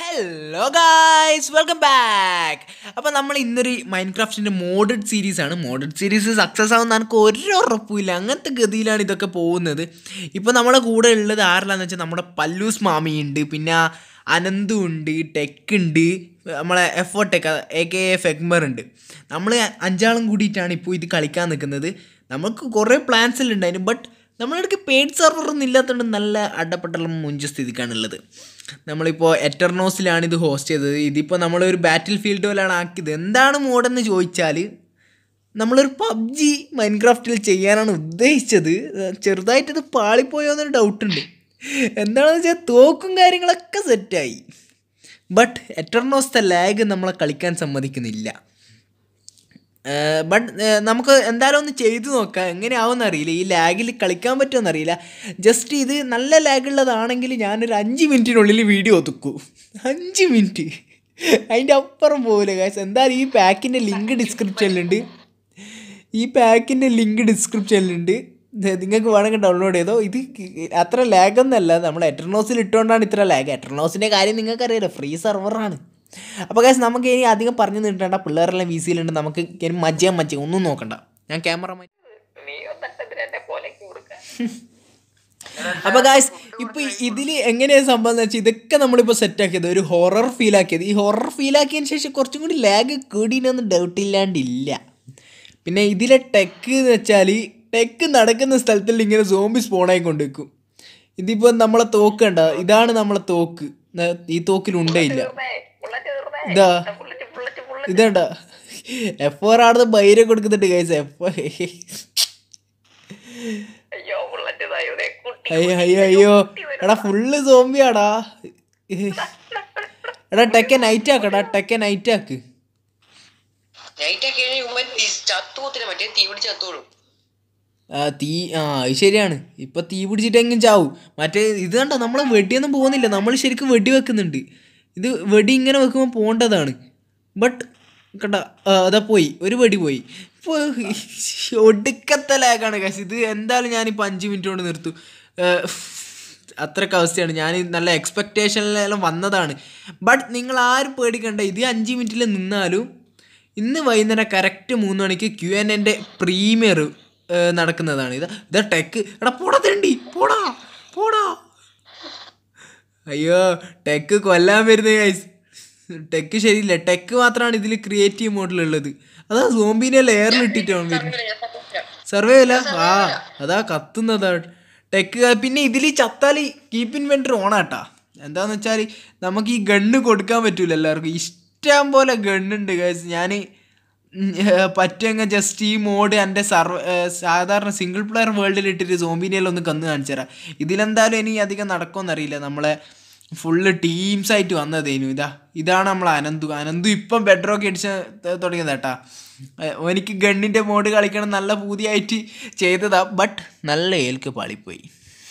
Hello guys, welcome back. അപ്പോൾ നമ്മൾ ഇന്നൊരു മൈൻക്രാഫ്റ്റിൻ്റെ മോഡഡ് സീരീസാണ്. മോഡഡ് സീരീസ് സക്സസ് ആവുന്ന എനിക്ക് ഒരു ഉറപ്പുമില്ല. അങ്ങനത്തെ ഗതിയിലാണ് ഇതൊക്കെ പോകുന്നത്. ഇപ്പോൾ നമ്മളെ കൂടെ ഉള്ളത് ആരെല്ലാന്ന് വെച്ചാൽ നമ്മുടെ പല്ലൂസ് മാമിയുണ്ട്, പിന്നെ അനന്തു ഉണ്ട്, ടെക്ക് ഉണ്ട്, നമ്മളെ ടെക്ക് AKA FEGMERR ഉണ്ട്. നമ്മൾ അഞ്ചാളും കൂടിയിട്ടാണ് ഇപ്പോൾ ഇത് കളിക്കാൻ നിൽക്കുന്നത്. നമുക്ക് കുറേ പ്ലാൻസ് എല്ലാം ഉണ്ടായിരുന്നു, ബട്ട് നമ്മളിടയ്ക്ക് പെയ്ഡ് സെർവറൊന്നും ഇല്ലാത്തതുകൊണ്ട് നല്ല അഡപ്പെട്ടെല്ലാം മുഞ്ച സ്ഥിതിക്കാണുള്ളത്. നമ്മളിപ്പോൾ എറ്റർനോസിലാണ് ഇത് ഹോസ്റ്റ് ചെയ്തത്. ഇതിപ്പോൾ നമ്മളൊരു ബാറ്റിൽ ഫീൽഡ് പോലെയാണ് ആക്കിയത്. എന്താണ് മോഡെന്ന് ചോദിച്ചാൽ നമ്മളൊരു PUBG മൈൻക്രാഫ്റ്റിൽ ചെയ്യാനാണ് ഉദ്ദേശിച്ചത്. ചെറുതായിട്ടത് പാളിപ്പോയോ എന്നൊരു ഡൗട്ടുണ്ട്. എന്താണെന്ന് വെച്ചാൽ തോക്കും കാര്യങ്ങളൊക്കെ സെറ്റായി, ബട്ട് എറ്റർനോസത്തെ ലാഗ് നമ്മളെ കളിക്കാൻ സമ്മതിക്കുന്നില്ല. ബട്ട് നമുക്ക് എന്തായാലും ഒന്ന് ചെയ്തു നോക്കാം. എങ്ങനെയാവുമെന്ന് അറിയില്ല, ഈ ലാഗിൽ കളിക്കാൻ പറ്റുമെന്ന് അറിയില്ല. ജസ്റ്റ് ഇത് നല്ല ലാഗുള്ളതാണെങ്കിൽ ഞാനൊരു 5 മിനിറ്റിനുള്ളിൽ വീഡിയോ ഒതുക്കൂ. 5 മിനിറ്റ്, അതിൻ്റെ അപ്പുറം പോകില്ല ഗൈസ്. എന്തായാലും ഈ പാക്കിൻ്റെ ലിങ്ക് ഡിസ്ക്രിപ്ഷനിലുണ്ട്. നിങ്ങൾക്ക് വേണമെങ്കിൽ ഡൗൺലോഡ് ചെയ്തോ. ഇത് അത്ര ലാഗൊന്നുമല്ല, നമ്മൾ എറ്റർനോസിൽ ഇട്ടുകൊണ്ടാണ് ഇത്ര ലാഗ്. എറ്റർനോസിൻ്റെ കാര്യം നിങ്ങൾക്കറിയാലോ, ഫ്രീ സെർവറാണ്. അപ്പോൾ ഗൈസ് നമുക്ക് ഇനി അധികം പറഞ്ഞു നീട്ടേണ്ട. പിള്ളേരെല്ലാം VC-യിലുണ്ട്, നമുക്ക് ഇനി മജ്ജ ഒന്നും നോക്കണ്ട. ഞാൻ ക്യാമറ അപ്പോൾ ഗൈസ് ഇപ്പോൾ ഇതിൽ എങ്ങനെയാണ് സംഭവം എന്ന് വെച്ചാൽ, ഇതൊക്കെ നമ്മളിപ്പോൾ സെറ്റാക്കിയത് ഒരു ഹൊറർ ഫീലാക്കിയത്. ഈ ഹൊറർ ഫീലാക്കിയതിന് ശേഷം കുറച്ചും കൂടി ലാഗ് കൂടിയെന്നൊന്നും ഡൗട്ടില്ലാണ്ടില്ല. പിന്നെ ഇതിലെ ടെക്ക് എന്ന് വെച്ചാൽ, ടെക്ക് നടക്കുന്ന സ്ഥലത്തിൽ ഇങ്ങനെ സോംബി സ്പോണായി കൊണ്ടുവയ്ക്കും. ഇതിപ്പോൾ നമ്മളെ തോക്ക് കണ്ട, ഇതാണ് നമ്മളെ തോക്ക്. ഈ തോക്കിലുണ്ടേ ഇല്ല. ഇതേണ്ട F4 ആണെന്ന് ബൈരെ കൊടുക്കുന്നുണ്ട് ഗൈസ്. അയ്യോ എടാ, ഫുള്ള് സോംബിയാടാ. എടാ ടെക്കെ നൈറ്റ് ആക്കടാ, ടെക്കെ നൈറ്റ് ആക്ക്. അത് ശരിയാണ്. ഇപ്പൊ തീ പിടിച്ചിട്ടെങ്കിലും ചാവും. മറ്റേ ഇത് കണ്ട, നമ്മൾ വെടിയൊന്നും പോകുന്നില്ല, നമ്മൾ ശരിക്കും വെടി വെക്കുന്നുണ്ട്. ഇത് വെടി ഇങ്ങനെ വെക്കുമ്പോൾ പോകേണ്ടതാണ്, ബട്ട് കണ്ട അതാ പോയി, ഒരു വെടി പോയി. ഇപ്പോൾ ഒടുക്കത്തെ ലാഗാണ് കാശ്. ഇത് എന്തായാലും ഞാനിപ്പോൾ 5 മിനിറ്റ് കൊണ്ട് നിർത്തും. അത്രയ്ക്ക് അവസ്ഥയാണ്. ഞാൻ നല്ല എക്സ്പെക്റ്റേഷനിലെല്ലാം വന്നതാണ്, ബട്ട് നിങ്ങൾ ആരും പേടിക്കണ്ട. ഇത് 5 മിനിറ്റിൽ നിന്നാലും ഇന്ന് വൈകുന്നേരം കറക്റ്റ് 3 മണിക്ക് Q&A പ്രീമിയർ നടക്കുന്നതാണ്. ഇതാ ടെക്ക്. എടാ പോടാ തേണ്ടി, പോടാ. അയ്യോ, ടെക്ക് കൊല്ലാൻ വരുന്നത് ഗൈസ്. ടെക്ക് ശരിയില്ല. ടെക്ക് മാത്രമാണ് ഇതിൽ ക്രിയേറ്റീവ് മോഡിലുള്ളത്. അതാ സോംബിനെ ലെയറിൽ ഇട്ടിട്ടാണ് വരുന്നത്. സർവേ അല്ല, അതാ കത്തുന്നതാ ടെക്ക്. പിന്നെ ഇതിൽ ചത്താൽ കീപ്പ് ഇൻവെൻറ്ററി ഓണാട്ടാ. എന്താണെന്ന് വെച്ചാൽ നമുക്ക് ഈ ഗണ്ണ് കൊടുക്കാൻ പറ്റൂല എല്ലാവർക്കും. ഇഷ്ടം പോലെ ഗണ്ണുണ്ട് ഗൈസ്. ഞാൻ പറ്റുമെങ്കിൽ ജസ്റ്റ് ഈ മോഡ് എൻ്റെ സാധാരണ സിംഗിൾ പ്ലെയർ വേൾഡിൽ ഇട്ടിട്ട് സോംബിനെല്ലാം ഒന്ന് കന്ന് കാണിച്ചു തരാം. ഇതിലെന്തായാലും ഇനി അധികം നടക്കുമെന്നറിയില്ല. നമ്മളെ ഫുള്ള് ടീംസായിട്ട് വന്നതേനു. ഇതാണ് നമ്മൾ അനന്തു ഇപ്പം ബെഡ്റോക്ക് അടിച്ച് തുടങ്ങിയത് കേട്ടാ. എനിക്ക് ഗണ്ണിൻ്റെ മോഡ് കളിക്കണം നല്ല പൂതിയായിട്ട് ചെയ്തതാ, ബട്ട് നല്ല ഏൽക്ക് പാളിപ്പോയി.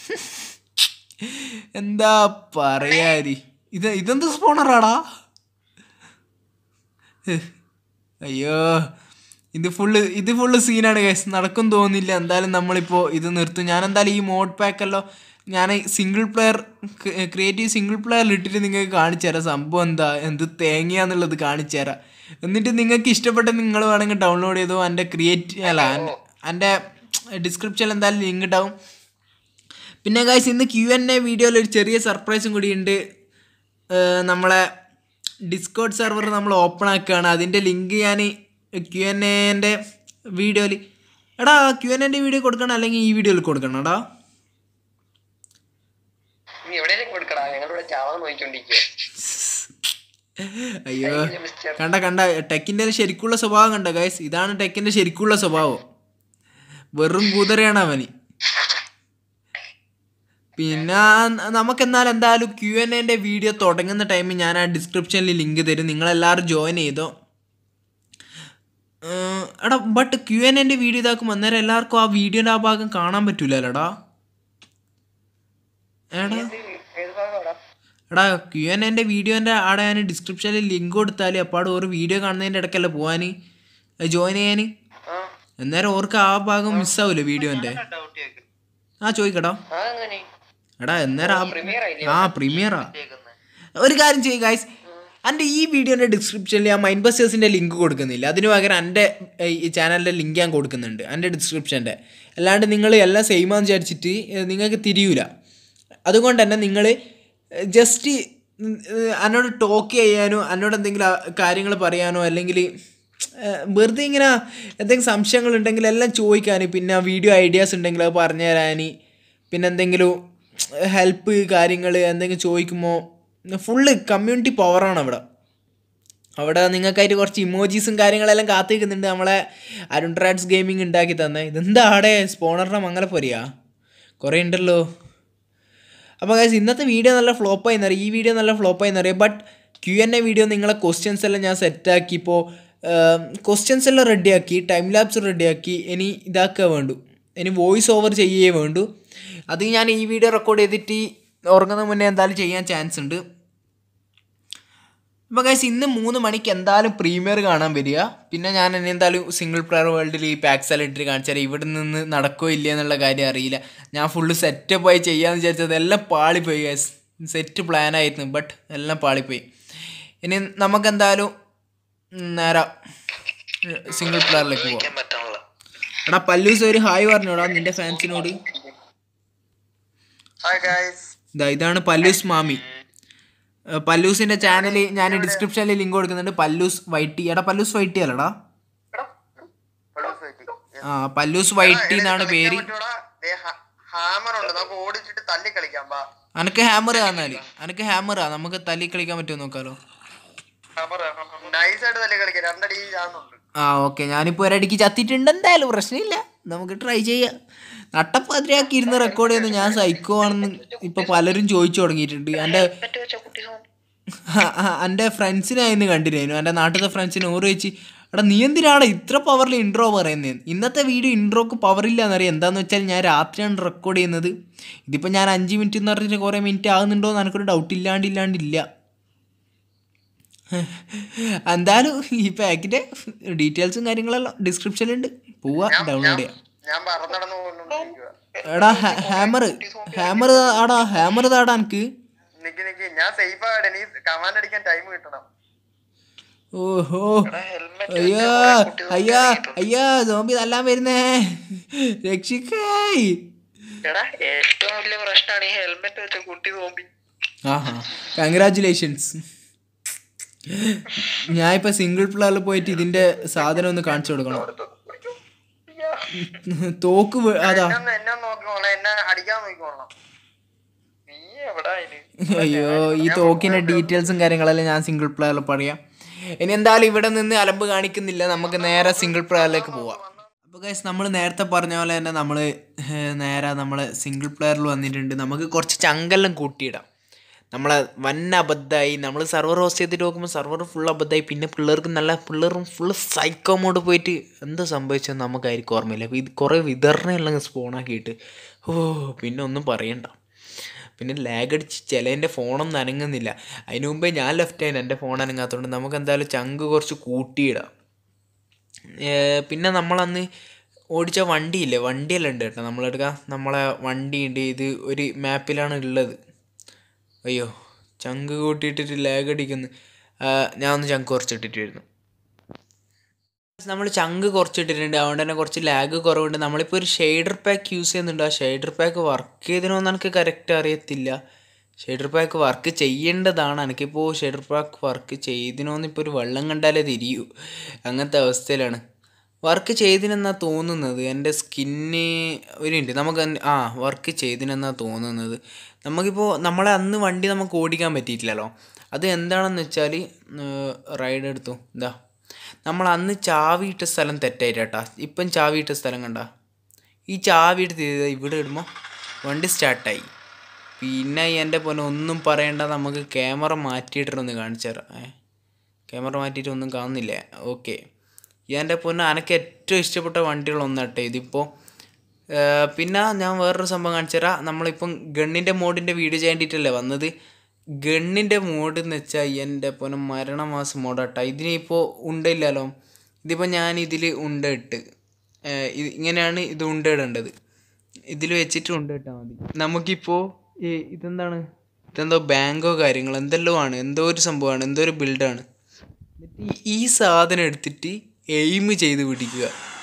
എന്താ പറയാതി, ഇതെന്ത് സ്പോണറാടാ. അയ്യോ, ഇത് ഫുള്ള് സീനാണ് ഗൈസ്. നടക്കും തോന്നുന്നില്ല. എന്തായാലും നമ്മളിപ്പോൾ ഇത് നിർത്തും. ഞാൻ എന്തായാലും ഈ മോഡ് പാക്കല്ലോ ഞാൻ ക്രിയേറ്റീവ് സിംഗിൾ പ്ലെയറിൽ ഇട്ടിട്ട് നിങ്ങൾക്ക് കാണിച്ചു തരാം. സംഭവം എന്ത് തേങ്ങയാന്നുള്ളത് കാണിച്ചു തരാം. എന്നിട്ട് നിങ്ങൾക്ക് ഇഷ്ടപ്പെട്ട നിങ്ങൾ വേണമെങ്കിൽ ഡൗൺലോഡ് ചെയ്തോ. എൻ്റെ ഡിസ്ക്രിപ്ഷനിൽ എന്തായാലും ലിങ്ക് ഉണ്ടാവും. പിന്നെ ഗൈസ് ഇന്ന് Q&A വീഡിയോയിൽ ഒരു ചെറിയ സർപ്രൈസും കൂടി ഉണ്ട്. നമ്മളെ ഡിസ്കോഡ് സെർവർ നമ്മൾ ഓപ്പൺ ആക്കുകയാണ്. അതിൻ്റെ ലിങ്ക് ഞാൻ Q&A വീഡിയോയിൽ Q&A വീഡിയോ കൊടുക്കണം, അല്ലെങ്കിൽ ഈ വീഡിയോയിൽ കൊടുക്കണം എടാ. അയ്യോ കണ്ട ടെക്കിൻ്റെ ശരിക്കുള്ള സ്വഭാവം കണ്ട ഗൈസ്. ഇതാണ് ടെക്കിൻ്റെ ശരിക്കുള്ള സ്വഭാവം. വെറും കുതിരയാണ് അവന്. പിന്നെ നമുക്കെന്നാലും എന്തായാലും Q&A വീഡിയോ തുടങ്ങുന്ന ടൈമിൽ ഞാൻ ആ ഡിസ്ക്രിപ്ഷനിൽ ലിങ്ക് തരും. നിങ്ങളെല്ലാവരും ജോയിൻ ചെയ്തോ. എടാ ബട്ട് Q&A വീഡിയോ ഇതാക്കും, അന്നേരം എല്ലാവർക്കും ആ വീഡിയോൻ്റെ ആ ഭാഗം കാണാൻ പറ്റൂലല്ലോടാ. എടാ Q&A വീഡിയോൻ്റെ അവിടെ ഞാൻ ഡിസ്ക്രിപ്ഷനിൽ ലിങ്ക് കൊടുത്താൽ അപ്പോൾ ഒരു വീഡിയോ കാണുന്നതിൻ്റെ ഇടയ്ക്കല്ലേ പോകാൻ ജോയിൻ ചെയ്യാൻ. അന്നേരം ഓർക്ക് ആ ഭാഗം മിസ്സാവൂല്ലോ വീഡിയോൻ്റെ. ചോദിക്കടാ. എടാ അന്നേരം പ്രീമിയറാ. ഒരു കാര്യം ചെയ്യും ഗൈസ്, എൻ്റെ ഈ വീഡിയോൻ്റെ ഡിസ്ക്രിപ്ഷനിൽ ഞാൻ മൈൻഡ് ബസ്റ്റേഴ്സിൻ്റെ ലിങ്ക് കൊടുക്കുന്നില്ല. അതിന് പകരം എൻ്റെ ഈ ചാനലിൻ്റെ ലിങ്ക് ഞാൻ കൊടുക്കുന്നുണ്ട്, എൻ്റെ ഡിസ്ക്രിപ്ഷൻ്റെ. അല്ലാണ്ട് നിങ്ങൾ എല്ലാം സെയിമാന്ന് വിചാരിച്ചിട്ട് നിങ്ങൾക്ക് തിരിയൂല. അതുകൊണ്ട് തന്നെ നിങ്ങൾ ജസ്റ്റ് എന്നോട് ടോക്ക് ചെയ്യാനോ എന്നോട് എന്തെങ്കിലും കാര്യങ്ങൾ പറയാനോ അല്ലെങ്കിൽ വെറുതെ ഇങ്ങനെ എന്തെങ്കിലും സംശയങ്ങളുണ്ടെങ്കിൽ എല്ലാം ചോദിക്കാൻ, പിന്നെ വീഡിയോ ഐഡിയാസ് ഉണ്ടെങ്കിൽ അത് പറഞ്ഞു തരാൻ, പിന്നെ എന്തെങ്കിലും ഹെൽപ്പ് കാര്യങ്ങൾ എന്തെങ്കിലും ചോദിക്കുമ്പോൾ ഫുള്ള് കമ്മ്യൂണിറ്റി പവറാണ് അവിടെ നിങ്ങൾക്കായിട്ട് കുറച്ച് ഇമോജീസും കാര്യങ്ങളെല്ലാം കാത്തു നിൽക്കുന്നുണ്ട്. നമ്മളെ അരുൺ ട്രാഡ്സ് ഗെയിമിംഗ് ഉണ്ടാക്കി തന്നെ. ഇതെന്താ അവിടെ സ്പോണറിനെ മംഗലപ്പൊരിയാ കുറേ ഉണ്ടല്ലോ. അപ്പോൾ ഗൈസ് ഇന്നത്തെ വീഡിയോ നല്ല ഫ്ലോപ്പായി എന്നറിയാം, ഈ വീഡിയോ നല്ല ഫ്ലോപ്പായി എന്നറിയാം. ബട്ട് Q&A വീഡിയോ നിങ്ങളെ ക്വസ്റ്റ്യൻസ് എല്ലാം ഞാൻ സെറ്റാക്കി, ഇപ്പോൾ ക്വസ്റ്റ്യൻസ് എല്ലാം റെഡിയാക്കി, ടൈം ലാപ്സ് റെഡിയാക്കി. ഇനി ഇതാക്കുക വേണ്ടു, ഇനി വോയിസ് ഓവർ ചെയ്യേ വേണ്ടു. അത് ഞാൻ ഈ വീഡിയോ റെക്കോർഡ് ചെയ്തിട്ട് ഉറങ്ങുന്ന മുന്നേ എന്തായാലും ചെയ്യാൻ ചാൻസ് ഉണ്ട്. അപ്പോൾ ഗൈസ് ഇന്ന് 3 മണിക്ക് എന്തായാലും പ്രീമിയർ കാണാൻ വരിക. പിന്നെ ഞാൻ എന്നെ എന്തായാലും സിംഗിൾ പ്ലെയർ വേൾഡിൽ ഈ പാക്സ് ഇട്ടിട്ട് കാണിച്ചാൽ ഇവിടെ നിന്ന് നടക്കുകയോ ഇല്ല എന്നുള്ള കാര്യം അറിയില്ല. ഞാൻ ഫുള്ള് സെറ്റപ്പായി ചെയ്യാമെന്ന് വിചാരിച്ചത് എല്ലാം പാളിപ്പോയി ഗൈസ്. സെറ്റ് പ്ലാനായിരുന്നു, ബട്ട് എല്ലാം പാളിപ്പോയി. ഇനി നമുക്കെന്തായാലും നേരെ സിംഗിൾ പ്ലെയറിലേക്ക് പോകാം. എടാ പല്ലൂസ് ഒരു ഹായ് പറഞ്ഞോടാ നിൻ്റെ ഫാൻസിനോട്. ഇതാണ് പല്ലൂസ് മാമി. പല്ലൂസിൻ്റെ ചാനൽ ഞാൻ ഡിസ്ക്രിപ്ഷനിൽ ലിങ്ക് കൊടുക്കുന്നുണ്ട്. പല്ലൂസ് വൈറ്റി. എടാ പല്ലൂസ് വൈറ്റി അല്ലടാ, പല്ലൂസ് വൈറ്റി എന്നാണ് പേര്. അനക്ക് ഹാമർ തന്നാല്, അനക്ക് ഹാമറാ, നമുക്ക് തല്ലി കളിക്കാൻ പറ്റുമോ നോക്കാലോ. ഓക്കെ, ഞാനിപ്പോൾ ഒരടിക്ക് ചത്തിട്ടുണ്ട്. എന്തായാലും പ്രശ്നമില്ല, നമുക്ക് ട്രൈ ചെയ്യാം. നട്ടപ്പാതിരാക്കി ഇരുന്ന് റെക്കോർഡ് ചെയ്യുന്നത് ഞാൻ സൈക്കോ ആണെന്ന് ഇപ്പോൾ പലരും ചോദിച്ചു തുടങ്ങിയിട്ടുണ്ട്. എൻ്റെ ഫ്രണ്ട്സിനായിരുന്നു കണ്ടിരുന്നു, എൻ്റെ നാട്ടിലത്തെ ഫ്രണ്ട്സിന് ഓറ് വെച്ച് എടാ നീ എന്തിനാണ് ഇത്ര പവറിൽ ഇൻട്രോ പറയുന്നത്. ഇന്നത്തെ വീഡിയോ ഇൻട്രോക്ക് പവറില്ല എന്നറിയാം. എന്താണെന്ന് വെച്ചാൽ ഞാൻ രാത്രിയാണ് റെക്കോർഡ് ചെയ്യുന്നത്. ഇതിപ്പോൾ ഞാൻ 5 മിനിറ്റ് എന്ന് പറഞ്ഞിട്ട് കുറേ മിനിറ്റ് ആകുന്നുണ്ടോ എന്ന് എനിക്കൊരു ഡൗട്ട് ഇല്ലാണ്ടില്ല. എന്തായാലും ഈ പാക്കിൻ്റെ ഡീറ്റെയിൽസും കാര്യങ്ങളെല്ലാം ഡിസ്ക്രിപ്ഷനിലുണ്ട്, പോവാ ഡൗൺലോഡ് ചെയ്യാം. എടാ ഹാമർ താടാ എനിക്ക്. ഓഹോ അയ്യാ സോംബി തല്ലാൻ വരുന്നേ, രക്ഷിക്കേ. ആഹാ കൺഗ്രാറ്റുലേഷൻസ്. ഞാൻ ഇപ്പൊ സിംഗിൾ പ്ലെയറിൽ പോയിട്ട് ഇതിന്റെ സാധനം ഒന്ന് കാണിച്ചു കൊടുക്കണം. തോക്ക് അതാ. അയ്യോ ഈ തോക്കിന്റെ ഡീറ്റെയിൽസും കാര്യങ്ങളെല്ലാം ഞാൻ സിംഗിൾ പ്ലെയറിൽ പറയാം. ഇനി എന്തായാലും ഇവിടെ നിന്ന് അലമ്പ് കാണിക്കുന്നില്ല, നമുക്ക് നേരെ സിംഗിൾ പ്ലെയറിലേക്ക് പോവാം. അപ്പോൾ ഗൈസ് നമ്മൾ നേരത്തെ പറഞ്ഞ പോലെ തന്നെ നമ്മൾ സിംഗിൾ പ്ലെയറിൽ വന്നിട്ടുണ്ട്. നമുക്ക് കുറച്ച് ചങ്കെല്ലാം കൂട്ടിയിടാം. നമ്മളെ വൻ അബദ്ധമായി. നമ്മൾ സെർവർ ഹോസ്റ്റ് ചെയ്തിട്ട് നോക്കുമ്പോൾ സെർവർ ഫുൾ അബദ്ധമായി. പിന്നെ പിള്ളേരും ഫുള്ള് സൈക്കോ മോഡ് പോയിട്ട് എന്താ സംഭവിച്ചതെന്ന് നമുക്കായിരിക്കും ഓർമ്മയില്ല. അപ്പോൾ ഇത് കുറേ വിതരണയെല്ലാം സ്പോണാക്കിയിട്ട് പിന്നെ ഒന്നും പറയണ്ട. പിന്നെ ലാഗ് അടിച്ച് ചിലതിൻ്റെ ഫോണൊന്നും അനങ്ങുന്നില്ല. അതിന് മുമ്പേ ഞാൻ ലെഫ്റ്റ് ആയിരുന്നു, എൻ്റെ ഫോൺ അനങ്ങാത്തതുകൊണ്ട് നമുക്ക് എന്തായാലും ചങ്ക് കുറച്ച് കൂട്ടിയിടാം. പിന്നെ നമ്മളന്ന് ഓടിച്ച വണ്ടിയെല്ലാം ഉണ്ട് കേട്ടോ. നമ്മളെടുക്കാം, നമ്മളെ വണ്ടിയുണ്ട്. ഇത് ഒരു മാപ്പിലാണ് ഉള്ളത്. അയ്യോ ചങ്ക് കൂട്ടിയിട്ടിട്ട് ലാഗ് അടിക്കുന്നു. ഞാൻ ഒന്ന് ചങ്ക് കുറച്ചിട്ടിട്ട് വരുന്നു. നമ്മൾ ചങ്ക് കുറച്ചിട്ടിട്ടുണ്ട്, അതുകൊണ്ട് തന്നെ കുറച്ച് ലാഗ് കുറവുണ്ട്. നമ്മളിപ്പോൾ ഒരു ഷെയ്ഡർ പാക്ക് യൂസ് ചെയ്യുന്നുണ്ട്. ആ ഷെയ്ഡർ പാക്ക് വർക്ക് ചെയ്തതിനൊന്നും എനിക്ക് കറക്റ്റ് അറിയത്തില്ല. ഷെയ്ഡർ പാക്ക് വർക്ക് ചെയ്യേണ്ടതാണ്. എനിക്കിപ്പോൾ ഷെയ്ഡർ പാക്ക് വർക്ക് ചെയ്തിനോന്ന് ഇപ്പോൾ ഒരു വെള്ളം കണ്ടാലേ തിരിയൂ, അങ്ങനത്തെ അവസ്ഥയിലാണ്. വർക്ക് ചെയ്തിനെന്നാണ് തോന്നുന്നത്. എൻ്റെ സ്കിന്ന് ഉണ്ട്. നമുക്ക് വർക്ക് ചെയ്തിനെന്നാണ് തോന്നുന്നത്. നമുക്കിപ്പോൾ നമ്മളെ അന്ന് വണ്ടി നമുക്ക് ഓടിക്കാൻ പറ്റിയിട്ടില്ലല്ലോ. അത് എന്താണെന്ന് വെച്ചാൽ റൈഡ് എടുത്തു. നമ്മൾ അന്ന് ചാവിയിട്ട സ്ഥലം തെറ്റായിട്ടാ. ഇപ്പം ചാവിയിട്ട സ്ഥലം കണ്ട, ഈ ചാവിയിട്ട് ഇവിടെ ഇടുമ്പോൾ വണ്ടി സ്റ്റാർട്ടായി. പിന്നെ എൻ്റെ പോലെ ഒന്നും പറയണ്ട, നമുക്ക് ക്യാമറ മാറ്റിയിട്ടൊന്ന് കാണിച്ചു തരാം. ക്യാമറ മാറ്റിയിട്ട് ഒന്നും കാണുന്നില്ലേ? ഓക്കെ, എൻ്റെ പൊന്നെ എനിക്ക് ഏറ്റവും ഇഷ്ടപ്പെട്ട വണ്ടികളൊന്നാട്ടെ ഇതിപ്പോൾ. പിന്നെ ഞാൻ വേറൊരു സംഭവം കാണിച്ചു തരാം. നമ്മളിപ്പം ഗണ്ണിൻ്റെ മോഡിൻ്റെ വീഡിയോ ചെയ്യേണ്ടിയിട്ടല്ലേ വന്നത്. ഗണ്ണിൻ്റെ മോഡ് എന്ന് വെച്ചാൽ എൻ്റെ പൊന്നെ മരണമാസം മോഡാട്ടാ. ഇതിനിപ്പോൾ ഉണ്ടയില്ലല്ലോ. ഇതിപ്പോൾ ഞാൻ ഇതിൽ ഇട്ട് ഇങ്ങനെയാണ് ഇത് ഇടേണ്ടത്. ഇതിൽ വെച്ചിട്ട് ഇട്ടാൽ മതി. നമുക്കിപ്പോൾ ഇതെന്താണ് ഇതെന്തോ ബാങ്കോ കാര്യങ്ങളോ എന്തെല്ലോ ആണ്, എന്തോ ഒരു സംഭവമാണ്, എന്തോ ഒരു ബിൽഡാണ്. എന്നിട്ട് ഈ സാധനം എടുത്തിട്ട് എയിം ചെയ്ത് പിടിക്കുക.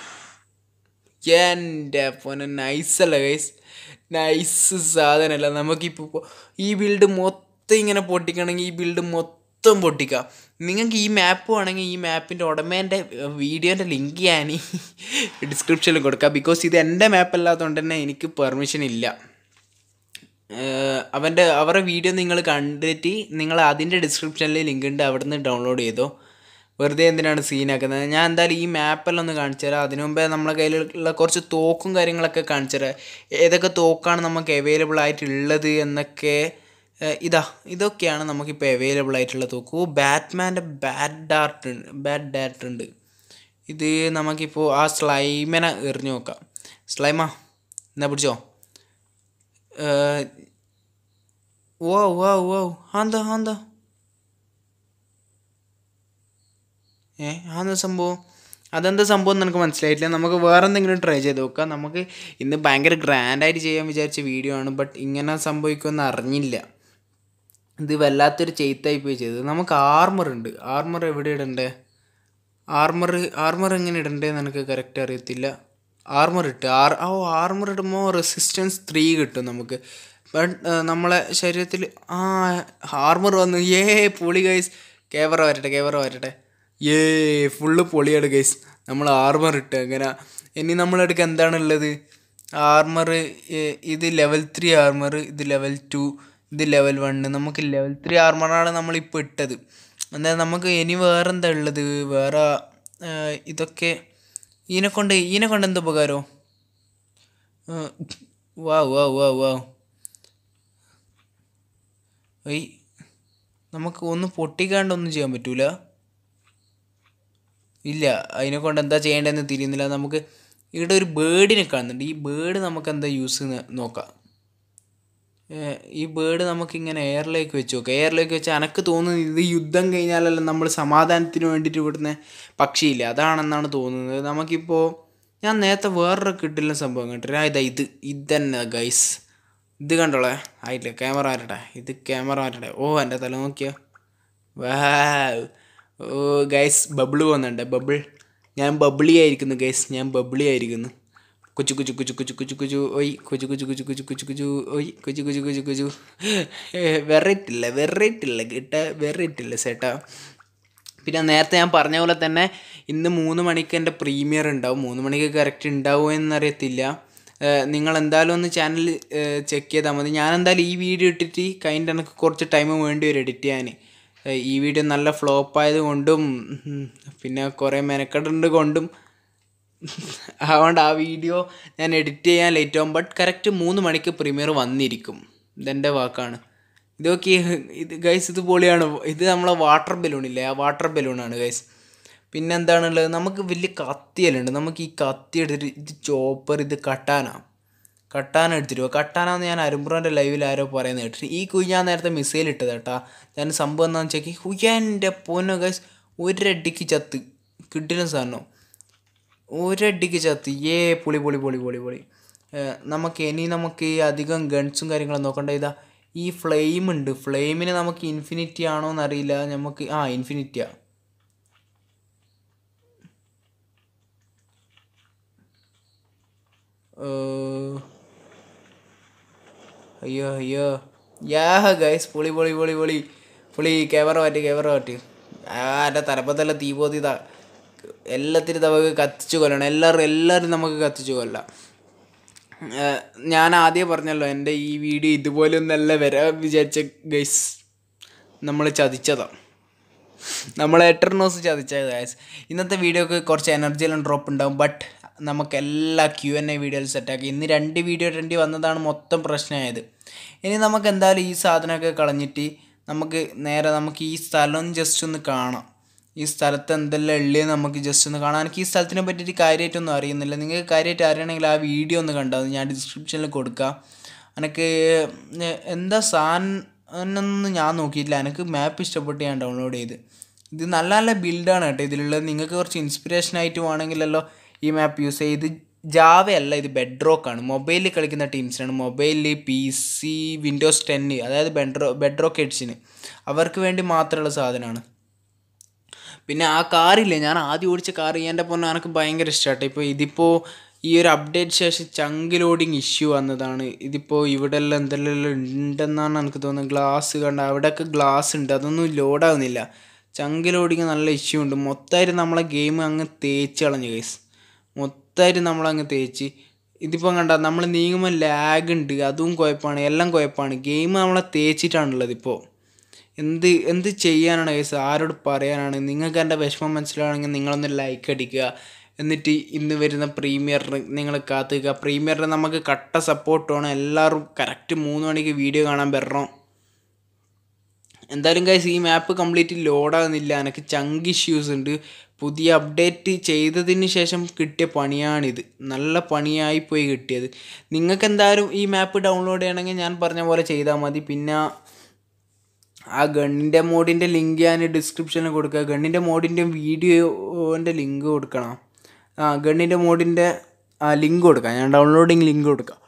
എൻ്റെ പൊന്നെ നൈസല്ല ഗൈസ്, നൈസ് സാധനമല്ല. നമുക്കിപ്പോൾ ഈ ബിൽഡ് മൊത്തം ഇങ്ങനെ പൊട്ടിക്കണമെങ്കിൽ ഈ ബിൽഡ് മൊത്തം പൊട്ടിക്കാം. നിങ്ങൾക്ക് ഈ മാപ്പ് വേണമെങ്കിൽ ഈ മാപ്പിൻ്റെ ഉടമേൻ്റെ വീഡിയോൻ്റെ ലിങ്ക് ഞാൻ ഡിസ്ക്രിപ്ഷനിൽ കൊടുക്കാം. ബിക്കോസ് ഇത് എൻ്റെ മാപ്പ് അല്ലാത്തതുകൊണ്ട് തന്നെ എനിക്ക് പെർമിഷൻ ഇല്ല. അവരുടെ വീഡിയോ നിങ്ങൾ കണ്ടിട്ട് നിങ്ങൾ അതിൻ്റെ ഡിസ്ക്രിപ്ഷനിൽ ലിങ്ക് ഉണ്ട്, അവിടെ നിന്ന് ഡൗൺലോഡ് ചെയ്തോ. വെറുതെ എന്തിനാണ് സീനാക്കുന്നത്. ഞാൻ എന്തായാലും ഈ മാപ്പെല്ലാം ഒന്ന് കാണിച്ചു തരാം. അതിനു മുമ്പേ നമ്മളെ കയ്യിലുള്ള കുറച്ച് തോക്കും കാര്യങ്ങളൊക്കെ കാണിച്ചു തരാം. ഏതൊക്കെ തോക്കാണ് നമുക്ക് അവൈലബിൾ ആയിട്ടുള്ളത് എന്നൊക്കെ. ഇതൊക്കെയാണ് നമുക്കിപ്പോൾ അവൈലബിൾ ആയിട്ടുള്ള തോക്ക്. ബാറ്റ്മാൻ്റെ ബാറ്റ് ഡാർട്ട് ഉണ്ട്. ഇത് നമുക്കിപ്പോൾ ആ സ്ലൈമിനെ എറിഞ്ഞു നോക്കാം. സ്ലൈമാ എന്നാ പിടിച്ചോ. ഓ ഓ ഓ ആന്താ അതെന്താ സംഭവം എന്ന് എനിക്ക് മനസ്സിലായിട്ടില്ല. നമുക്ക് വേറെ എന്തെങ്കിലും ട്രൈ ചെയ്ത് നോക്കാം. നമുക്ക് ഇന്ന് ഭയങ്കര ഗ്രാൻഡായിട്ട് ചെയ്യാൻ വിചാരിച്ച വീഡിയോ ആണ്, ബട്ട് ഇങ്ങനെ സംഭവിക്കുമെന്ന് അറിഞ്ഞില്ല. ഇത് വല്ലാത്തൊരു ചെയ്ത്തായി പോയി ചെയ്തത്. നമുക്ക് ആർമർ ഉണ്ട്. ആർമർ എവിടെ ഇടണ്ടേ? ആർമർ എങ്ങനെ ഇടണ്ടേന്ന് എനിക്ക് കറക്റ്റ് അറിയത്തില്ല. ആർമർ ഇട്ട് ആർമർ ഇടുമ്പോൾ റെസിസ്റ്റൻസ് 3 കിട്ടും നമുക്ക്. ബട്ട് നമ്മളെ ശരീരത്തിൽ ആർമർ വന്നു. പൊളി ഗൈസ്. ക്യാമറ വരട്ടെ. ഫുള്ള് പൊളിയാണ് ഗൈസ്. നമ്മൾ ആർമർ ഇട്ട് അങ്ങനെ. ഇനി നമ്മളെടുക്കുക എന്താണുള്ളത്? ആർമർ. ഇത് ലെവൽ 3 ആർമർ, ഇത് ലെവൽ 2, ഇത് ലെവൽ 1. നമുക്ക് ലെവൽ 3 ആർമറാണ് നമ്മളിപ്പോൾ ഇട്ടത്. എന്നാൽ നമുക്ക് ഇനി വേറെ എന്താ ഉള്ളത്? വേറെ ഇതൊക്കെ ഇതിനെക്കൊണ്ട് എന്താ ഉപകാരം? വാ നമുക്ക് ഒന്ന് പൊട്ടിക്കാണ്ടൊന്നും ചെയ്യാൻ പറ്റൂല. ഇല്ല, അതിനെക്കൊണ്ട് എന്താ ചെയ്യേണ്ടതെന്ന് തിരിയുന്നില്ല. നമുക്ക് ഇവിടെ ഒരു ബേർഡിനെ കാണുന്നുണ്ട്. ഈ ബേർഡ് നമുക്ക് എന്താ യൂസ് നോക്കാം. ഈ ബേർഡ് നമുക്കിങ്ങനെ എയറിലേക്ക് വെച്ച് നോക്കാം. എയറിലേക്ക് വെച്ചാൽ എനിക്ക് തോന്നുന്നത് ഇത് യുദ്ധം കഴിഞ്ഞാലല്ല നമ്മൾ സമാധാനത്തിന് വേണ്ടിയിട്ട് വിടുന്ന പക്ഷിയില്ല, അതാണെന്നാണ് തോന്നുന്നത്. നമുക്കിപ്പോൾ ഞാൻ നേരത്തെ വേറൊരു കിട്ടില്ല സംഭവം കണ്ടില്ല. ഇതന്നെ ഗൈസ്. ഇത് കണ്ടോളെ. ആയിട്ടില്ല, ക്യാമറ വരട്ടെ. എൻ്റെ തല നോക്കിയോ. ഗൈസ് ബബിൾ പോകുന്നുണ്ട്. ഞാൻ ബബിളി ആയിരിക്കുന്നു. കുച്ചു ഓയ് കുച്ചു. വെറൈറ്റില്ല ചേട്ടാ. പിന്നെ നേരത്തെ ഞാൻ പറഞ്ഞ പോലെ തന്നെ ഇന്ന് 3 മണിക്ക് എൻ്റെ പ്രീമിയർ ഉണ്ടാവും. 3 മണിക്ക് കറക്റ്റ് ഉണ്ടാവുമോ എന്നറിയത്തില്ല. നിങ്ങൾ എന്തായാലും ഒന്ന് ചാനൽ ചെക്ക് ചെയ്താൽ മതി. ഞാൻ എന്തായാലും ഈ വീഡിയോ ഇട്ടിട്ട് കഴിഞ്ഞിട്ട് എനിക്ക് കുറച്ച് ടൈം വേണ്ടി വരും എഡിറ്റ് ചെയ്യാൻ. ഈ വീഡിയോ നല്ല ഫ്ലോപ്പായത് കൊണ്ടും പിന്നെ കുറേ മെനക്കെടുണ്ട് കൊണ്ടും അതുകൊണ്ട് ആ വീഡിയോ ഞാൻ എഡിറ്റ് ചെയ്യാൻ ലേറ്റ് ആവും. ബട്ട് കറക്റ്റ് 3 മണിക്ക് പ്രീമിയർ വന്നിരിക്കും. ഇതെൻ്റെ വാക്കാണ്. ഇത് ഗൈസ്, ഇത് പൊളിയാണ്. ഇത് നമ്മളെ വാട്ടർ ബലൂണില്ലേ, ആ വാട്ടർ ബലൂണാണ് ഗൈസ്. പിന്നെ എന്താണുള്ളത്? നമുക്ക് വലിയ കത്തിയെല്ലാം ഉണ്ട്. നമുക്ക് ഈ കത്തി എടുത്തിട്ട് ഇത് ചോപ്പർ, ഇത് കട്ടാന എടുത്തിട്ട് കട്ടാനാന്ന് ഞാൻ അരുമ്പുറൻ്റെ ലൈവിൽ ആരോ പറയുന്നത് കേട്ടിട്ട്. ഈ ഞാൻ നേരത്തെ മിസൈൽ ഇട്ടത് കേട്ടാ. ഞാൻ സംഭവം എന്താണെന്ന് വെച്ചാൽ എൻ്റെ പൊന്നോ ഗൈസ്, ഒരടിക്ക് ചത്ത്. കിട്ടില്ല സാധനം, ഒരടിക്ക് ചത്ത്. പൊളി. നമുക്ക് അധികം ഗൺസും കാര്യങ്ങളും നോക്കണ്ട. ഈ ഫ്ലെയിം ഉണ്ട്. ഫ്ലെയിമിന് നമുക്ക് ഇൻഫിനിറ്റി ആണോ എന്നറിയില്ല. നമുക്ക് ഇൻഫിനിറ്റിയാ. അയ്യോ ഗൈസ്, പൊളി. ക്യാമറ മാറ്റി. എൻ്റെ തലപ്പത്തെല്ലാം തീ പോതിതാ. എല്ലാത്തിനും നമുക്ക് കത്തിച്ചു കൊല്ലണം. എല്ലാവരും നമുക്ക് കത്തിച്ചു കൊല്ലാം. ഞാൻ ആദ്യം പറഞ്ഞല്ലോ, എൻ്റെ ഈ വീഡിയോ ഇതുപോലൊന്നല്ല വരാൻ വിചാരിച്ച ഗൈസ്. നമ്മൾ ചതിച്ചതാണ്. നമ്മളെ എറ്റർനോസ് ചതിച്ചത് ഗൈസ്. ഇന്നത്തെ വീഡിയോക്ക് കുറച്ച് എനർജിയെല്ലാം ഡ്രോപ്പ് ഉണ്ടാവും. ബട്ട് നമുക്കെല്ലാ Q&A വീഡിയോയിൽ സെറ്റാക്കി. ഇന്ന് 2 വീഡിയോ ഇടേണ്ടി വന്നതാണ് മൊത്തം പ്രശ്നമായത്. ഇനി നമുക്ക് എന്തായാലും ഈ സാധനമൊക്കെ കളഞ്ഞിട്ട് നമുക്ക് ഈ സ്ഥലം ജസ്റ്റ് ഒന്ന് കാണാം. ഈ സ്ഥലത്ത് എന്തെല്ലാം ഉള്ളത് നമുക്ക് ജസ്റ്റ് ഒന്ന് കാണാം. എനിക്ക് ഈ സ്ഥലത്തിനെ പറ്റിയിട്ട് കാര്യമായിട്ടൊന്നും അറിയുന്നില്ല. നിങ്ങൾക്ക് കാര്യമായിട്ട് അറിയണമെങ്കിൽ ആ വീഡിയോ ഒന്ന് കണ്ടാൽ ഞാൻ ഡിസ്ക്രിപ്ഷനിൽ കൊടുക്കാം. എനിക്ക് എന്താ സാധനം ഞാൻ നോക്കിയിട്ടില്ല. എനിക്ക് മാപ്പ് ഇഷ്ടപ്പെട്ട് ഞാൻ ഡൗൺലോഡ് ചെയ്ത്. ഇത് നല്ല ബിൽഡാണ് കേട്ടോ ഇതിലുള്ളത്. നിങ്ങൾക്ക് കുറച്ച് ഇൻസ്പിറേഷൻ ആയിട്ട് വേണമെങ്കിലല്ലോ ഈ മാപ്പ് യൂസ് ചെയ്ത്. ജാവ അല്ല, ഇത് ബെഡ്റോക്കാണ്. മൊബൈലിൽ കളിക്കുന്ന ടീംസിനാണ്. മൊബൈലിൽ PC, Windows 10, അതായത് ബെഡ്റോക്ക് എഡിഷന് അവർക്ക് വേണ്ടി മാത്രമുള്ള സാധനമാണ്. പിന്നെ ആ കാറില്ലേ, ഞാൻ ആദ്യം ഓടിച്ച കാർ എൻ്റെ പൊന്നെ എനിക്ക് ഭയങ്കര ഇഷ്ടമാട്ടെ. ഇതിപ്പോൾ ഈ ഒരു അപ്ഡേറ്റ് ശേഷം ചങ്ക് ലോഡിങ് ഇഷ്യൂ വന്നതാണ്. ഇതിപ്പോൾ ഇവിടെ എല്ലാം എന്തെല്ലാം ഉണ്ടെന്നാണ് എനിക്ക് തോന്നുന്നത്. ഗ്ലാസ് കണ്ട അവിടെയൊക്കെ ഗ്ലാസ് ഉണ്ട്, അതൊന്നും ലോഡാകുന്നില്ല. ചങ്ക് ലോഡിങ് നല്ല ഇഷ്യൂ ഉണ്ട്. മൊത്തമായിട്ട് നമ്മളെ ഗെയിം അങ്ങ് തേച്ച് കളഞ്ഞു ഗൈസ്. മൊത്തമായിട്ട് നമ്മളങ്ങ് തേച്ച്. ഇതിപ്പോൾ കണ്ട നമ്മൾ നീങ്ങുമ്പോൾ ലാഗ് ഉണ്ട്, അതും കുഴപ്പമാണ്, എല്ലാം കുഴപ്പമാണ്. ഗെയിം നമ്മളെ തേച്ചിട്ടാണുള്ളത് ഇപ്പോൾ. എന്ത് ചെയ്യാനാണ് ഗൈസ്, ആരോട് പറയാനാണ്? നിങ്ങൾക്ക് എൻ്റെ വിഷമം മനസ്സിലാണെങ്കിൽ നിങ്ങളൊന്ന് ലൈക്ക് അടിക്കുക. എന്നിട്ട് ഇന്ന് വരുന്ന പ്രീമിയറിന് നിങ്ങൾ കാത്തുക. പ്രീമിയറിന് നമുക്ക് കട്ട സപ്പോർട്ടാണ്. എല്ലാവരും കറക്റ്റ് 3 മണിക്ക് വീഡിയോ കാണാൻ വരണം. എന്തായാലും ഗൈസ് ഈ മാപ്പ് കംപ്ലീറ്റ് ലോഡാകുന്നില്ല. എനിക്ക് ചങ്ക് ഇഷ്യൂസ് ഉണ്ട്. പുതിയ അപ്ഡേറ്റ് ചെയ്തതിന് ശേഷം കിട്ടിയ പണിയാണിത്. നല്ല പണിയായി പോയി കിട്ടിയത്. നിങ്ങൾക്ക് എന്തായാലും ഈ മാപ്പ് ഡൗൺലോഡ് ചെയ്യണമെങ്കിൽ ഞാൻ പറഞ്ഞ പോലെ ചെയ്താൽ മതി. പിന്നെ ആ ഗണ്ണിൻ്റെ മോഡിൻ്റെ ലിങ്ക് ഞാൻ ഡിസ്ക്രിപ്ഷനിൽ കൊടുക്കുക. ഗണ്ണിൻ്റെ മോഡിൻ്റെ വീഡിയോൻ്റെ ലിങ്ക് കൊടുക്കണം. ഗണ്ണിൻ്റെ മോഡിൻ്റെ ലിങ്ക് കൊടുക്കാം, ഞാൻ ഡൗൺലോഡിങ് ലിങ്ക് കൊടുക്കാം.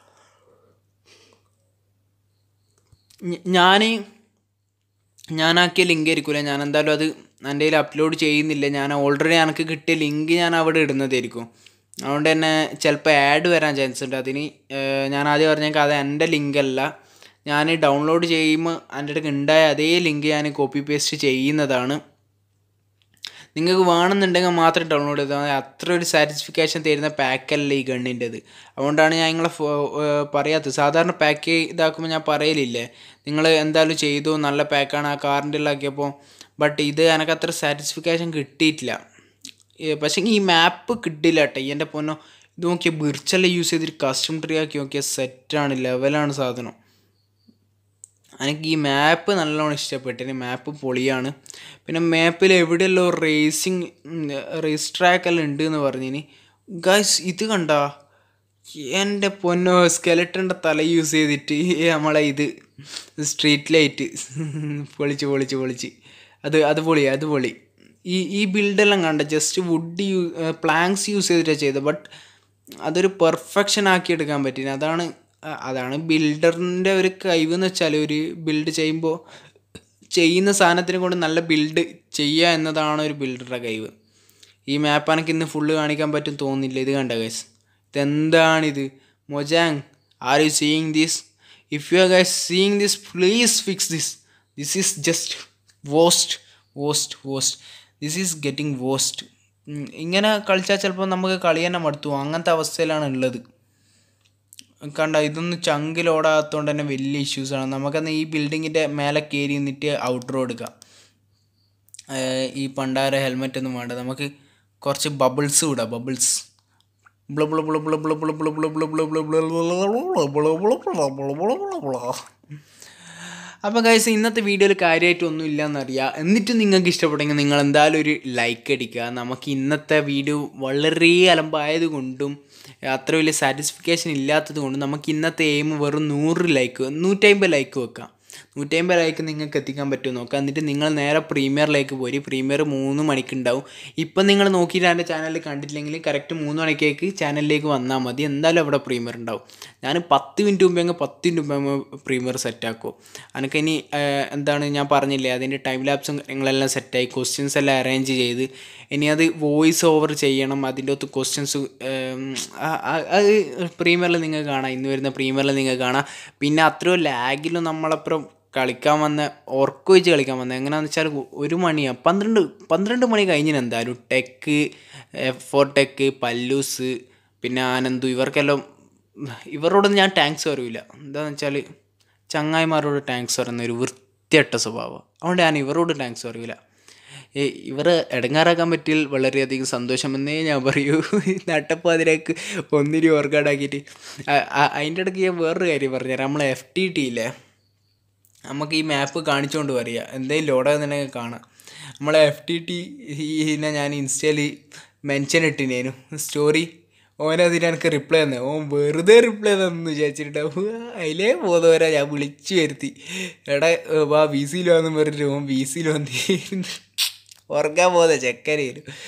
ഞാനാക്കിയ ലിങ്ക് ആയിരിക്കില്ല, ഞാൻ എന്തായാലും അത് എൻ്റെ കയ്യിൽ അപ്ലോഡ് ചെയ്യുന്നില്ല. ഞാൻ ഓൾറെഡി എനിക്ക് കിട്ടിയ ലിങ്ക് ഞാൻ അവിടെ ഇടുന്നതായിരിക്കും. അതുകൊണ്ട് തന്നെ ചിലപ്പോൾ ആഡ് വരാൻ ചാൻസ് ഉണ്ട്. അതിന് ഞാൻ ആദ്യം പറഞ്ഞേക്കാം, അത് എൻ്റെ ലിങ്കല്ല. ഞാൻ ഡൗൺലോഡ് ചെയ്യുമ്പോൾ എൻ്റെ അടുത്ത് ഉണ്ടായ അതേ ലിങ്ക് ഞാൻ കോപ്പി പേസ്റ്റ് ചെയ്യുന്നതാണ്. നിങ്ങൾക്ക് വേണമെന്നുണ്ടെങ്കിൽ മാത്രം ഡൗൺലോഡ് ചെയ്താൽ മതി. അത്ര ഒരു സാറ്റിസ്ഫിക്കേഷൻ തരുന്ന പാക്കല്ല ഈ ഗണ്ണിൻ്റെത്. അതുകൊണ്ടാണ് ഞാൻ നിങ്ങളെ പറയാത്തത്. സാധാരണ പാക്ക് ഇതാക്കുമ്പോൾ ഞാൻ പറയലില്ലേ, നിങ്ങൾ എന്തായാലും ചെയ്തു, നല്ല പാക്കാണ്, ആ കാറിൻ്റെ ആക്കിയപ്പോൾ. ബട്ട് ഇത് എനിക്ക് അത്ര സാറ്റിസ്ഫിക്കേഷൻ കിട്ടിയിട്ടില്ല. പക്ഷേ ഈ മാപ്പ് കിട്ടില്ല കേട്ടോ. എൻ്റെ പൊന്നോ, ഇത് നോക്കിയാൽ വിർച്വൽ യൂസ് ചെയ്തിട്ട് കസ്റ്റം ട്രീ ആക്കി നോക്കിയാൽ സെറ്റാണ്, ലെവലാണ് സാധനം. എനിക്ക് ഈ മാപ്പ് നല്ലോണം ഇഷ്ടപ്പെട്ടിന്. മാപ്പ് പൊളിയാണ്. പിന്നെ മാപ്പിൽ എവിടെയല്ലോ റേസ് ട്രാക്കെല്ലാം ഉണ്ട് എന്ന് പറഞ്ഞിന് ഗൈസ്. ഇത് കണ്ട എൻ്റെ പൊന്നോ, സ്കെലറ്റൻ്റെ തല യൂസ് ചെയ്തിട്ട് നമ്മളെ ഇത് സ്ട്രീറ്റ് ലൈറ്റ് പൊളിച്ച് അത് പൊളി. ഈ ബിൽഡെല്ലാം കണ്ട ജസ്റ്റ് വുഡ് പ്ലാങ്ക്സ് യൂസ് ചെയ്തിട്ടാണ് ചെയ്തത്. ബട്ട് അതൊരു പെർഫെക്ഷൻ ആക്കി എടുക്കാൻ പറ്റിന്. അതാണ് ബിൽഡറിൻ്റെ ഒരു കഴിവെന്ന് വെച്ചാൽ, ഒരു ബിൽഡ് ചെയ്യുമ്പോൾ ചെയ്യുന്ന സാധനത്തിനെ കൊണ്ട് നല്ല ബിൽഡ് ചെയ്യുക എന്നതാണ് ഒരു ബിൽഡറുടെ കഴിവ്. ഈ മാപ്പ് എനിക്ക് ഇന്ന് ഫുള്ള് കാണിക്കാൻ പറ്റും തോന്നുന്നില്ല. ഇത് കണ്ട ഗൈസ്, ഇതെന്താണിത്? Mojang, are you seeing this? If you are guys seeing this, please fix this. This is just waste. This is getting waste. ഇങ്ങനെ കളിച്ചാൽ ചിലപ്പോൾ നമുക്ക് കളി തന്നെ മടുത്തു. അങ്ങനത്തെ അവസ്ഥയിലാണ് ഉള്ളത്. കണ്ട, ഇതൊന്നും ചങ്ക് ലോഡാകത്തോണ്ട് തന്നെ വലിയ ഇഷ്യൂസാണ്. നമുക്കെന്നാൽ ഈ ബിൽഡിങ്ങിൻ്റെ മേലെ കയറി നിന്നിട്ട് ഔട്ട്റോ എടുക്കാം. ഈ പണ്ടാര ഹെൽമെറ്റ് ഒന്നും വേണ്ട, നമുക്ക് കുറച്ച് ബബിൾസ് വിടാം. ബബിൾസ് അപ്പോൾ ഗൈസ്, ഇന്നത്തെ വീഡിയോയിൽ കാര്യമായിട്ടൊന്നും ഇല്ലയെന്നറിയാം. എന്നിട്ടും നിങ്ങൾക്ക് ഇഷ്ടപ്പെട്ടെങ്കിൽ നിങ്ങൾ എന്തായാലും ഒരു ലൈക്ക് അടിക്കുക. നമുക്ക് ഇന്നത്തെ വീഡിയോ വളരെ അലമ്പായത് കൊണ്ടും അത്ര വലിയ സാറ്റിസ്ഫിക്കേഷൻ ഇല്ലാത്തത് കൊണ്ടും നമുക്ക് ഇന്നത്തെ എയിം വെറും 150 ലൈക്ക് വെക്കാം. 150 ലൈക്ക് നിങ്ങൾക്ക് എത്തിക്കാൻ പറ്റുമോ നോക്കാം. എന്നിട്ട് നിങ്ങൾ നേരെ പ്രീമിയറിലേക്ക് പോയി. പ്രീമിയർ 3 മണിക്ക് ഉണ്ടാവും. ഇപ്പം നിങ്ങൾ നോക്കിയിട്ട് എൻ്റെ ചാനലിൽ കണ്ടിട്ടില്ലെങ്കിൽ കറക്റ്റ് 3 മണിക്കേക്ക് ചാനലിലേക്ക് വന്നാൽ മതി. എന്തായാലും അവിടെ പ്രീമിയർ ഉണ്ടാവും. ഞാൻ 10 മിനിറ്റ് മുമ്പ് 10 മിനിറ്റ് മുമ്പ് പ്രീമിയർ സെറ്റാക്കും. എനിക്കിനി എന്താണ് ഞാൻ പറഞ്ഞില്ലേ, അതിൻ്റെ ടൈം ലാപ്സും നിങ്ങളെല്ലാം സെറ്റായി, ക്വസ്റ്റ്യൻസ് എല്ലാം അറേഞ്ച് ചെയ്ത് ഇനി അത് വോയിസ് ഓവർ ചെയ്യണം. അതിൻ്റെ അകത്ത് ക്വസ്റ്റ്യൻസ് അത് പ്രീമിയറിൽ നിങ്ങൾക്ക് കാണാം. ഇന്ന് വരുന്ന പ്രീമിയറിൽ നിങ്ങൾക്ക് കാണാം. പിന്നെ അത്രയും ലാഗിലും നമ്മളപ്പുറം കളിക്കാൻ വന്ന ഉറക്കം വെച്ച് കളിക്കാൻ വന്നത് എങ്ങനെയാണെന്ന് വെച്ചാൽ 1 മണിയാണ്, 12 മണി കഴിഞ്ഞിന് എന്തായാലും. F4 ടെക്ക്, പല്ലൂസ്, പിന്നെ ആനന്ദു, ഇവരോടൊന്നും ഞാൻ താങ്ക്സ് പറയൂല. എന്താണെന്ന് വെച്ചാൽ ചങ്ങായിമാരോട് താങ്ക്സ് പറയുന്ന ഒരു വൃത്തിയട്ട സ്വഭാവം. അതുകൊണ്ട് ഞാൻ ഇവരോട് താങ്ക്സ് പറയൂല. ഇവർ ഇടങ്ങാറാക്കാൻ പറ്റിയാൽ വളരെയധികം സന്തോഷമെന്നേ ഞാൻ പറയൂ. നട്ടപ്പാതിരക്ക് ഒന്നിരി ഓർക്കാടാക്കിയിട്ട്. അതിൻ്റെ ഇടയ്ക്ക് ഞാൻ വേറൊരു കാര്യം പറഞ്ഞുതരാം. നമ്മളെ FTT ഇല്ലേ, നമുക്ക് ഈ മാപ്പ് കാണിച്ചുകൊണ്ട് പറയുക, എന്തെങ്കിലും ലോഡാകുന്നുണ്ടെങ്കിൽ കാണാം. നമ്മളെ FTT ഞാൻ ഇൻസ്റ്റയിൽ മെൻഷൻ ഇട്ടിനേനു സ്റ്റോറി. ഓനതിന് എനിക്ക് റിപ്ലൈ തന്നെ. ഓൻ വെറുതെ റിപ്ലൈ തന്നു വിചാരിച്ചിട്ടുണ്ടാവും. അതിലേ പോന്നവരാ ഞാൻ വിളിച്ചു വരുത്തി. എടാ വാ VC-യിൽ വന്നു പറഞ്ഞിട്ട് ഓൻ VC-യിൽ വന്നിരുന്നു ഉറക്കാൻ പോകുന്ന ചെക്കനേനു.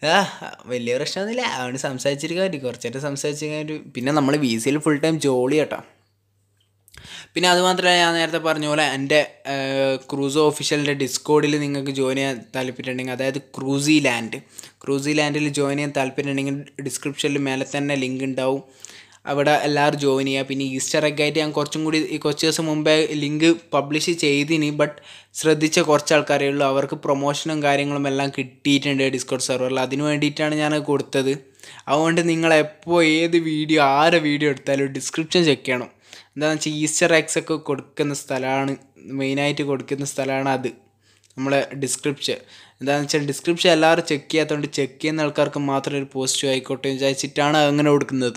ആ വലിയ പ്രശ്നമൊന്നുമില്ല, അതുകൊണ്ട് സംസാരിച്ചിരിക്കാൻ പറ്റും, കുറച്ചായിട്ട് സംസാരിച്ചിരിക്കാൻ പറ്റും. പിന്നെ നമ്മൾ വി സിയിൽ ഫുൾ ടൈം ജോലി കേട്ടോ. പിന്നെ അതുമാത്രമല്ല, ഞാൻ നേരത്തെ പറഞ്ഞ പോലെ എൻ്റെ ക്രൂസോ ഒഫീഷ്യലിൻ്റെ ഡിസ്കോഡിൽ നിങ്ങൾക്ക് ജോയിൻ ചെയ്യാൻ താല്പര്യമുണ്ടെങ്കിൽ, അതായത് ക്രൂസി ലാൻഡിൽ ജോയിൻ ചെയ്യാൻ താല്പര്യമുണ്ടെങ്കിൽ ഡിസ്ക്രിപ്ഷനിൽ മേലെ തന്നെ ലിങ്ക് ഉണ്ടാവും, അവിടെ എല്ലാവരും ജോയിൻ ചെയ്യുക. പിന്നെ ഈസ്റ്റർ എഗ്ഗായിട്ട് ഞാൻ കുറച്ച് ദിവസം മുമ്പേ ലിങ്ക് പബ്ലിഷ് ചെയ്തിനി, ബട്ട് ശ്രദ്ധിച്ച കുറച്ച് ആൾക്കാരേ ഉള്ളൂ, അവർക്ക് പ്രൊമോഷനും കാര്യങ്ങളും എല്ലാം കിട്ടിയിട്ടുണ്ട് ഡിസ്കോഡ് സെർവറിൽ. അതിന് വേണ്ടിയിട്ടാണ് ഞാൻ കൊടുത്തത്. അതുകൊണ്ട് നിങ്ങളെപ്പോൾ ഏത് ആരെ വീഡിയോ എടുത്താലും ഡിസ്ക്രിപ്ഷൻ ചെക്ക് ചെയ്യണം. എന്താണെന്ന് വെച്ചാൽ ഈസ്റ്റർ എഗ്സ് ഒക്കെ കൊടുക്കുന്ന സ്ഥലമാണ്, മെയിനായിട്ട് കൊടുക്കുന്ന സ്ഥലമാണ് അത്, നമ്മളെ ഡിസ്ക്രിപ്ഷൻ. എന്താണെന്ന് വെച്ചാൽ ഡിസ്ക്രിപ്ഷൻ എല്ലാവരും ചെക്ക് ചെയ്യാത്തതുകൊണ്ട് ചെക്ക് ചെയ്യുന്ന ആൾക്കാർക്ക് മാത്രം ഒരു പോസിറ്റീവ് ആയിക്കോട്ടെ എന്ന് വിചാരിച്ചിട്ടാണ് അങ്ങനെ കൊടുക്കുന്നത്.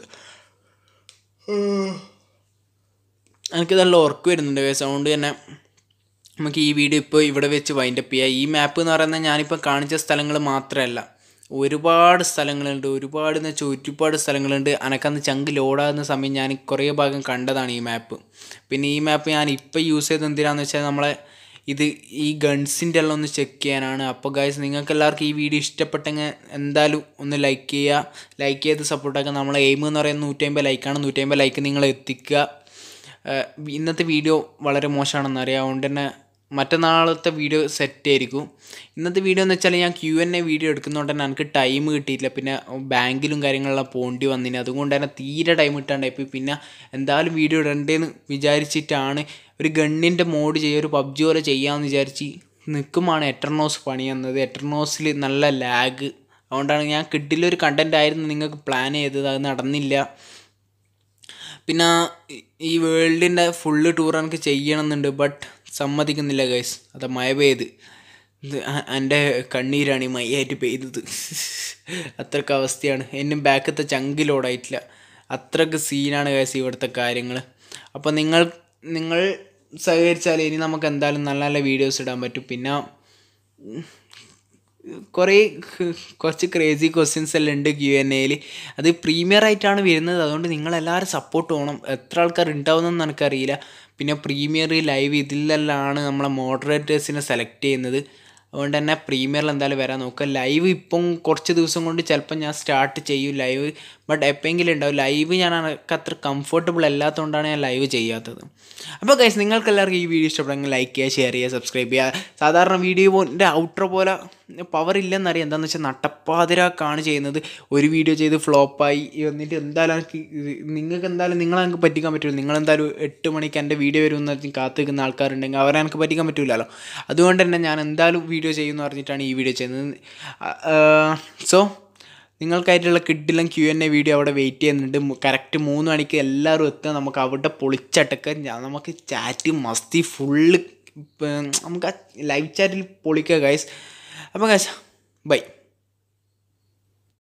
എനിക്ക് നല്ല ഉറക്കം വരുന്നുണ്ട് കേസ്, അതുകൊണ്ട് തന്നെ നമുക്ക് ഈ വീഡിയോ ഇപ്പോൾ ഇവിടെ വെച്ച് വൈൻഡപ്പ് ചെയ്യാം. ഈ മാപ്പ് എന്ന് പറയുന്നത് ഞാനിപ്പോൾ കാണിച്ച സ്ഥലങ്ങൾ മാത്രമല്ല, ഒരുപാട് സ്ഥലങ്ങളുണ്ട്, ഒരുപാടെന്ന് വെച്ചാൽ ഒരുപാട് സ്ഥലങ്ങളുണ്ട്. എനിക്കന്ന് ചങ്ക് ലോഡാകുന്ന സമയം ഞാൻ കുറേ ഭാഗം കണ്ടതാണ് ഈ മാപ്പ്. പിന്നെ ഈ മാപ്പ് ഞാൻ ഇപ്പോൾ യൂസ് ചെയ്തത് എന്തിനാണെന്ന് വെച്ചാൽ നമ്മളെ ഈ ഗൺസിൻ്റെ എല്ലാം ഒന്ന് ചെക്ക് ചെയ്യാനാണ്. അപ്പോൾ ഗൈസ്, നിങ്ങൾക്ക് എല്ലാവർക്കും ഈ വീഡിയോ ഇഷ്ടപ്പെട്ടെങ്കിൽ എന്തായാലും ഒന്ന് ലൈക്ക് ചെയ്ത് സപ്പോർട്ടാക്കുക. നമ്മളെ എയിം എന്ന് പറയുന്നത് 150 ലൈക്കാണ്. 150 ലൈക്ക് നിങ്ങൾ എത്തിക്കുക. ഇന്നത്തെ വീഡിയോ വളരെ മോശമാണെന്നറിയാം, അതുകൊണ്ട് തന്നെ മറ്റന്നാളത്തെ വീഡിയോ സെറ്റ് ആയിരിക്കും. ഇന്നത്തെ വീഡിയോ എന്ന് വെച്ചാൽ ഞാൻ Q&A വീഡിയോ എടുക്കുന്നതുകൊണ്ട് തന്നെ എനിക്ക് ടൈം കിട്ടിയിട്ടില്ല. പിന്നെ ബാങ്കിലും കാര്യങ്ങളെല്ലാം പോകേണ്ടി വന്നിന്, അതുകൊണ്ട് തന്നെ തീരെ ടൈം കിട്ടാണ്ടായിപ്പോയി. പിന്നെ എന്തായാലും വീഡിയോ ഇടണ്ടേന്ന് വിചാരിച്ചിട്ടാണ് ഒരു ഗണ്ണിൻ്റെ മോഡ് ഒരു PUBG പോലെ ചെയ്യാമെന്ന് വിചാരിച്ച് നിൽക്കുമാണ് എറ്റർനോസ് പണി വന്നത്. എറ്റർനോസിൽ നല്ല ലാഗ്, അതുകൊണ്ടാണ് ഞാൻ കിട്ടില്ലൊരു കണ്ടൻ്റ് ആയിരുന്നു നിങ്ങൾക്ക് പ്ലാൻ ചെയ്തത്, അത് നടന്നില്ല. പിന്നെ ഈ വേൾഡിൻ്റെ ഫുള്ള് ടൂർ എനിക്ക് ചെയ്യണമെന്നുണ്ട്, ബട്ട് സമ്മതിക്കുന്നില്ല ഗൈസ്. അത് മഴ പെയ്ത് എൻ്റെ കണ്ണീരാണ് ഈ മഴയായിട്ട് പെയ്തത്. അത്രയ്ക്ക് അവസ്ഥയാണ്. എന്നും ബാക്കത്തെ ചങ്കിലോടായിട്ടില്ല, അത്രയ്ക്ക് സീനാണ് ഗൈസ് ഇവിടുത്തെ കാര്യങ്ങൾ. അപ്പോൾ നിങ്ങൾ സഹകരിച്ചാൽ ഇനി നമുക്ക് എന്തായാലും നല്ല നല്ല വീഡിയോസ് ഇടാൻ പറ്റും. പിന്നെ കുറച്ച് ക്രേസി ക്വസ്റ്റ്യൻസ് എല്ലാം ഉണ്ട് Q&Aയിൽ. അത് പ്രീമിയർ ആയിട്ടാണ് വരുന്നത്, അതുകൊണ്ട് നിങ്ങളെല്ലാവരും സപ്പോർട്ട് ചെയ്യണം. എത്ര ആൾക്കാർ ഉണ്ടാവുമെന്നൊന്നും എനിക്കറിയില്ല. പിന്നെ പ്രീമിയർ ലൈവ് ഇതിലെല്ലാം നമ്മളെ മോഡറേറ്റേഴ്സിനെ സെലക്ട് ചെയ്യുന്നത്, അതുകൊണ്ട് തന്നെ പ്രീമിയറിൽ എന്തായാലും വരാൻ നോക്കുക. ലൈവ് ഇപ്പം കുറച്ച് ദിവസം കൊണ്ട് ചിലപ്പോൾ ഞാൻ സ്റ്റാർട്ട് ചെയ്യും ലൈവ്, ബട്ട് എപ്പോഴെങ്കിലും ഉണ്ടാവും. ലൈവ് എനിക്ക് അത്ര കംഫർട്ടബിൾ അല്ലാത്തതുകൊണ്ടാണ് ഞാൻ ലൈവ് ചെയ്യാത്തത്. അപ്പോൾ ഗൈസ്, നിങ്ങൾക്ക് എല്ലാവർക്കും ഈ വീഡിയോ ഇഷ്ടപ്പെടുമെങ്കിൽ ലൈക്ക് ചെയ്യുക, ഷെയർ ചെയ്യുക, സബ്സ്ക്രൈബ് ചെയ്യുക. സാധാരണ വീഡിയോൻ്റെ ഔട്ട്രോ പോലെ പവർ ഇല്ലെന്നറിയാം, എന്താണെന്ന് വെച്ചാൽ നട്ടപ്പാതിരാക്കാണ് ചെയ്യുന്നത്. ഒരു വീഡിയോ ചെയ്ത് ഫ്ലോപ്പായി എന്നിട്ട് എന്തായാലും നിങ്ങൾക്ക് നിങ്ങളെനിക്ക് പറ്റിക്കാൻ പറ്റില്ല. നിങ്ങളെന്തായാലും 8 മണിക്ക് എൻ്റെ വീഡിയോ വരുമെന്ന് കാത്തു നിൽക്കുന്ന ആൾക്കാരുണ്ടെങ്കിൽ അവരെ എനിക്ക് പറ്റിക്കാൻ പറ്റില്ലല്ലോ. അതുകൊണ്ട് തന്നെ ഞാൻ എന്തായാലും വീഡിയോ ചെയ്യുമെന്ന് പറഞ്ഞിട്ടാണ് ഈ വീഡിയോ ചെയ്യുന്നത്. സോ നിങ്ങൾക്കായിട്ടുള്ള കിഡിലും Q&A വീഡിയോ അവിടെ വെയിറ്റ് ചെയ്യുന്നുണ്ട്. കറക്റ്റ് 3 മണിക്ക് എല്ലാവരും എത്തുക, നമുക്ക് അവിടെ പൊളിച്ചടക്കുക. നമുക്ക് ചാറ്റ് മസ്തി ഫുള്ള് നമുക്ക് ലൈവ് ചാറ്റിൽ പൊളിക്കുക ഗൈസ്. അപ്പോൾ ഗൈസ്, ബൈ.